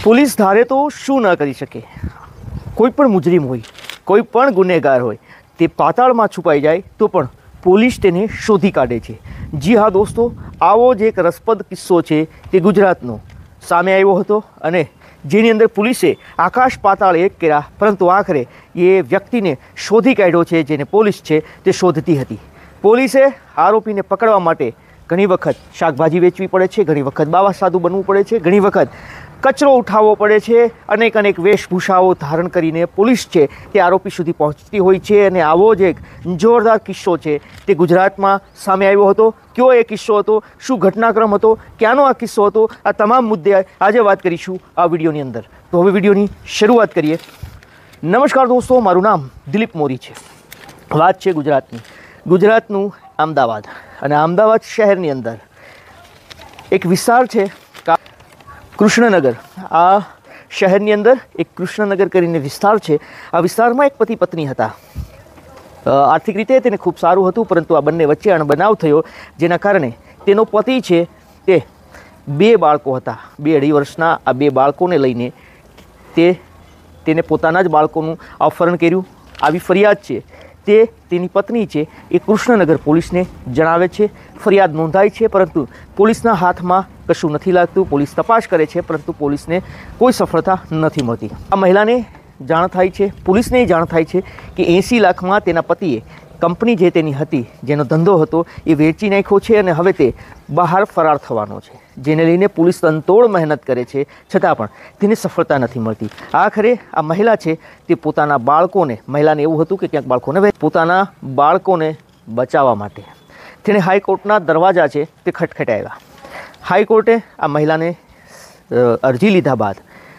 Police ધારે તો શું ન કરી શકે। કોઈ પણ મુજરીમ હોય, કોઈ પણ ગુનેગાર હોય, તે પાતાળમાં છુપાઈ જાય તો પણ પોલીસ તેને શોધી કાઢે છે। જી હા દોસ્તો, આવો જ એક રસપ્રદ કિસ્સો છે તે ગુજરાતનો સામે આવ્યો હતો અને જેની અંદર પોલીસે આકાશ પાતાળ એક કર્યા, પરંતુ આખરે એ વ્યક્તિને શોધી કાઢ્યો છે જેને પોલીસ છે તે શોધતી હતી। પોલીસે આરોપીને પકડવા માટે ઘણી વખત શાકભાજી વેચવી પડે છે, ઘણી વખત બાવા સાધુ બનવું પડે છે, ઘણી વખત કચરો ઉઠાવવો પડે છે, અનેક વેશભૂષાઓ ધારણ કરીને પોલીસ છે તે આરોપી સુધી પહોંચતી હોય છે। અને આવો જ એક જોરદાર કિસ્સો છે તે ગુજરાતમાં સામે આવ્યો હતો। કયો એ કિસ્સો હતો, શું ઘટનાક્રમ હતો, ક્યાંનો આ કિસ્સો હતો, આ તમામ મુદ્દે આજે વાત કરીશું આ વિડીયોની અંદર। તો હવે વિડીયોની શરૂઆત કરીએ। નમસ્કાર દોસ્તો, મારું નામ દિલીપ મોરી છે। વાત છે ગુજરાતનું અમદાવાદ, અને અમદાવાદ શહેરની અંદર એક વિસ્તાર છે કૃષ્ણનગર। આ શહેરની અંદર એક કૃષ્ણનગર કરીને વિસ્તાર છે। આ વિસ્તારમાં એક પતિ પત્ની હતા। આર્થિક રીતે તેને ખૂબ સારું હતું, પરંતુ આ બંને વચ્ચે અણબનાવ થયો, જેના કારણે તેનો પતિ છે તે 2 બાળકો હતા, 2-2.5 વર્ષના આ 2 બાળકોને લઈને તેને પોતાના જ બાળકોનું અપહરણ કર્યું। આવી ફરિયાદ છે તે તેની પત્ની છે એ કૃષ્ણનગર પોલીસને જણાવે છે। ફરિયાદ નોંધાઈ છે, પરંતુ પોલીસના હાથમાં કશું નથી લાગતું। પોલીસ તપાસ કરે છે, પરંતુ પોલીસને કોઈ સફળતા નથી મળતી। આ મહિલાને જાણ થાય છે, પોલીસને જાણ થાય છે કે 80 લાખમાં તેના પતિએ કંપની જે તેની હતી, જેનો ધંધો હતો, એ વેચી નાખ્યો છે અને હવે તે બહાર ફરાર થવાનો છે, જેને લઈને પોલીસ તનતોડ મહેનત કરે છે, છતાં પણ તેને સફળતા નથી મળતી। આખરે આ મહિલા છે તે પોતાના બાળકોને, મહિલાને એવું હતું કે ક્યાંક પોતાના બાળકોને બચાવવા માટે તેણે હાઈકોર્ટના દરવાજા છે તે ખટખટાવ્યા। હાઈકોર્ટે આ મહિલાને અરજી લીધા બાદ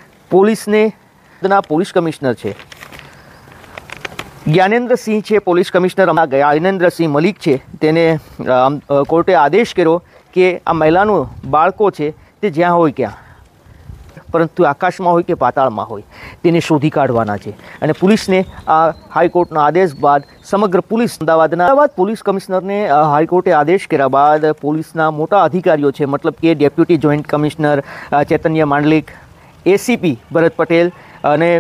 પોલીસ કમિશનર છે જ્ઞાનેન્દ્રસિંહ છે, પોલીસ કમિશનર જ્ઞાનેન્દ્રસિંહ મલિક છે, તેને કોર્ટે આદેશ કર્યો કે આ મહિલાનું બાળકો છે તે જ્યાં હોય ક્યાં, પરંતુ આકાશમાં હોય કે પાતાળમાં હોય, તેને શોધી કાઢવાના છે। અને પોલીસને આ હાઈકોર્ટના આદેશ બાદ સમગ્ર અમદાવાદ પોલીસ કમિશનરને હાઈકોર્ટે આદેશ કર્યા બાદ પોલીસના મોટા અધિકારીઓ છે, મતલબ કે deputy joint commissioner Chaitanya Mandlik, ACP Bharat Patel અને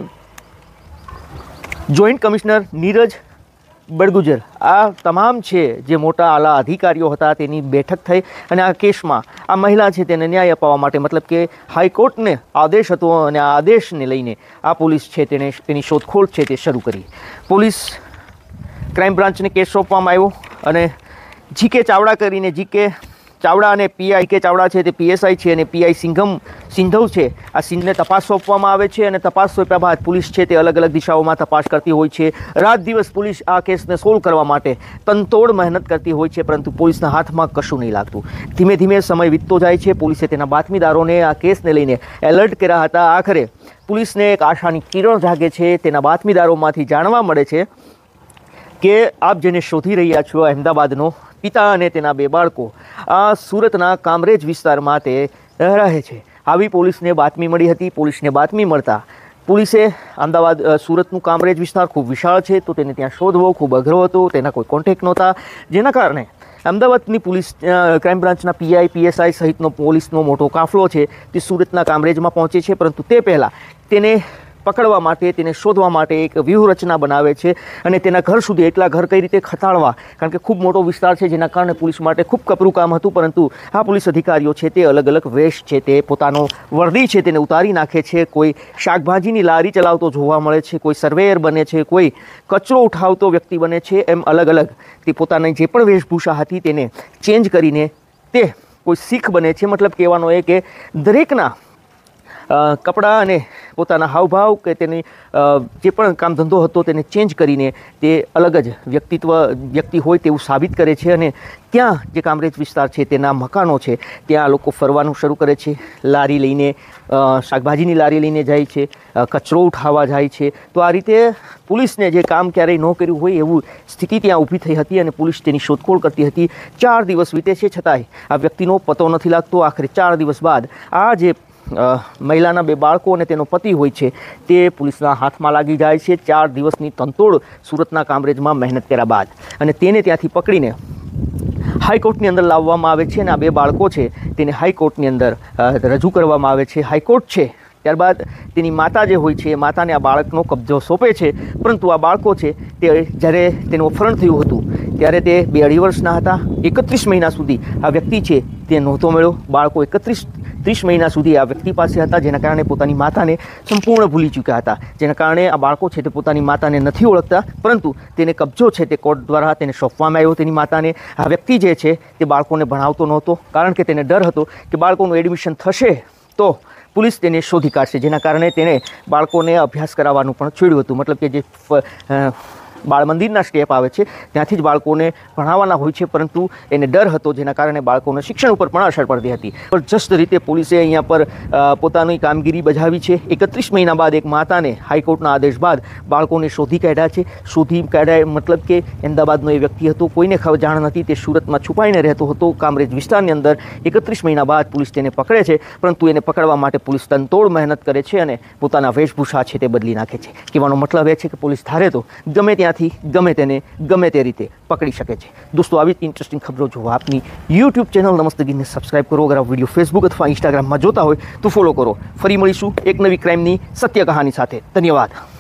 જોઈન્ટ કમિશનર નીરજ બડગુજર, આ તમામ છે જે મોટા આલા અધિકારીઓ હતા, તેની બેઠક થઈ અને આ કેસમાં આ મહિલા છે તેને ન્યાય અપાવવા માટે, મતલબ કે હાઈકોર્ટને આદેશ હતો અને આ આદેશને લઈને આ પોલીસ છે તેની શોધખોળ છે તે શરૂ કરી। પોલીસ ક્રાઇમ બ્રાન્ચને કેસ સોંપવામાં આવ્યો અને જીકે ચાવડા કરીને, જીકે ચાવડા અને પીઆઈ કે ચાવડા છે તે પીએસઆઈ છે અને પીઆઈ સિંધવ છે, આ સિંધને તપાસ સોંપવામાં આવે છે। અને તપાસ સોંપ્યા બાદ પોલીસ છે તે અલગ અલગ દિશાઓમાં તપાસ કરતી હોય છે। રાત દિવસ પોલીસ આ કેસને સોલ્વ કરવા માટે તનતોડ મહેનત કરતી હોય છે, પરંતુ પોલીસના હાથમાં કશું નહીં લાગતું। ધીમે ધીમે સમય વીતતો જાય છે। પોલીસે તેના બાતમીદારોને આ કેસને લઈને એલર્ટ કર્યા હતા। આખરે પોલીસને એક આશાની કિરણ જાગે છે। તેના બાતમીદારોમાંથી જાણવા મળે છે કે આપ જેને શોધી રહ્યા છો, અહેમદાબાદનો પિતા અને તેના 2 બાળકો આ સુરતના કામરેજ વિસ્તારમાં તે રહે છે। આવી પોલીસને બાતમી મળી હતી। પોલીસને બાતમી મળતા પોલીસે સુરતનું કામરેજ વિસ્તાર ખૂબ વિશાળ છે, તો તેને ત્યાં શોધવો ખૂબ અઘરો હતો, તેના કોઈ કોન્ટેક્ટ નહોતા, જેના કારણે અમદાવાદની પોલીસ ક્રાઇમ બ્રાન્ચના પીઆઈ પીએસઆઈ સહિતનો પોલીસનો મોટો કાફલો છે તે સુરતના કામરેજમાં પહોંચે છે, પરંતુ તે પહેલાં તેને પકડવા માટે, તેને શોધવા માટે એક વ્યૂહરચના બનાવે છે અને તેના ઘર સુધી, એકલા ઘર કઈ રીતે ખતાડવા, કારણ કે ખૂબ મોટો વિસ્તાર છે, જેના કારણે પોલીસ માટે ખૂબ કપરું કામ હતું। પરંતુ આ પોલીસ અધિકારીઓ છે તે અલગ અલગ વેશ છે તે પોતાનો વર્દી છે તેને ઉતારી નાખે છે। કોઈ શાકભાજીની લારી ચલાવતો જોવા મળે છે, કોઈ સર્વેયર બને છે, કોઈ કચરો ઉઠાવતો વ્યક્તિ બને છે, એમ અલગ અલગ તે પોતાની જે પણ વેશભૂષા હતી તેને ચેન્જ કરીને તે કોઈ શીખ બને છે। મતલબ કહેવાનો એ કે દરેકના કપડાં અને પોતાના હાવભાવ કે તેની જે પણ કામ ધંધો હતો તેને ચેન્જ કરીને તે અલગ જ વ્યક્તિ હોય તેવું સાબિત કરે છે। અને ત્યાં જે કામરેજ વિસ્તાર છે તેના મકાનો છે ત્યાં લોકો ફરવાનું શરૂ કરે છે, લારી લઈને, શાકભાજીની લારી લઈને જાય છે, કચરો ઉઠાવવા જાય છે। તો આ રીતે પોલીસને જે કામ ક્યારેય ન કર્યું હોય એવું સ્થિતિ ત્યાં ઊભી થઈ હતી અને પોલીસ તેની શોધખોળ કરતી હતી। 4 દિવસ વીતે છે, છતાંય આ વ્યક્તિનો પતો નથી લાગતો। આખરે 4 દિવસ બાદ આ જે મહિલાના 2 બાળકો અને તેનો પતિ હોય છે તે પોલીસના હાથમાં લાગી જાય છે। 4 દિવસની તનતોડ સુરતના કામરેજમાં મહેનત કર્યા બાદ અને તેને ત્યાંથી પકડીને હાઈકોર્ટની અંદર લાવવામાં આવે છે અને આ 2 બાળકો છે તેને હાઈકોર્ટની અંદર રજૂ કરવામાં આવે છે। હાઈકોર્ટ છે ત્યારબાદ તેની માતા જે હોય છે એ માતાને આ બાળકનો કબજો સોંપે છે, પરંતુ આ બાળકો છે તે જ્યારે તેનું અપહરણ થયું હતું ત્યારે તે 2-2.5 વર્ષના હતા. 31 મહિના સુધી આ વ્યક્તિ છે તે નહોતો મળ્યો. બાળકો 30 મહિના સુધી આ વ્યક્તિ પાસે હતા, જેના કારણે પોતાની માતાને સંપૂર્ણ ભૂલી ચૂક્યા હતા. જેના કારણે આ બાળકો છે તે પોતાની માતાને નથી ઓળખતા, પરંતુ તેને કબજો છે તે કોર્ટ દ્વારા તેને સોંપવામાં આવ્યો તેની માતાને. આ વ્યક્તિ જે છે તે બાળકોને ભણાવતો નહોતો, કારણ કે તેને ડર હતો કે બાળકોનું એડમિશન થશે તો પોલીસ તેને શોધી કાઢશે, જેના કારણે તેણે બાળકોને અભ્યાસ કરાવવાનું પણ છોડ્યું હતું. મતલબ કે જે બાળ મંદિરના સ્ટેપ આવે છે ત્યાંથી જ બાળકોને ભણાવવાના હોય છે, પરંતુ એને ડર હતો, જેના કારણે બાળકોને શિક્ષણ ઉપર પણ અસર પડતી હતી. જબરજસ્ત રીતે પોલીસે અહીંયા પર પોતાની કામગીરી બજાવી છે. 31 મહિના બાદ એક માતાને હાઈકોર્ટના આદેશ બાદ બાળકોને શોધી કાઢ્યા છે. શોધી કાઢ્યા મતલબ કે અમદાવાદનો એ વ્યક્તિ હતો, કોઈને જાણ નથી, તે સુરતમાં છુપાઈને રહેતો હતો કામરેજ વિસ્તારની અંદર. 31 મહિના બાદ પોલીસ તેને પકડે છે, પરંતુ એને પકડવા માટે પોલીસ તનતોડ મહેનત કરે છે અને પોતાના વેશભૂષા છે તે બદલી નાખે છે. કહેવાનો મતલબ એ છે કે પોલીસ ધારે તો ગમે ત્યાંથી ગમે તેને ગમે તે રીતે પકડી શકે છે. દોસ્તો, આવી ઇન્ટરેસ્ટિંગ ખબરો જોવા આપની યુટ્યુબ ચેનલ નમસ્તે ગીરને સબસ્ક્રાઇબ કરો. અગર આ વિડીયો ફેસબુક અથવા ઇન્સ્ટાગ્રામમાં જોતા હોય તો ફોલો કરો. ફરી મળીશું એક નવી ક્રાઇમની સત્ય કહાની સાથે. ધન્યવાદ.